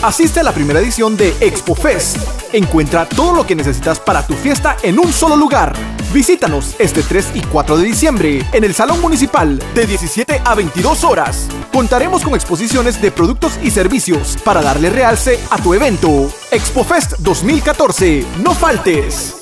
Asiste a la primera edición de Expo Fest. Encuentra todo lo que necesitas para tu fiesta en un solo lugar. Visítanos este 3 y 4 de diciembre en el Salón Municipal de 17 a 22 horas. Contaremos con exposiciones de productos y servicios para darle realce a tu evento. Expo Fest 2014. No faltes.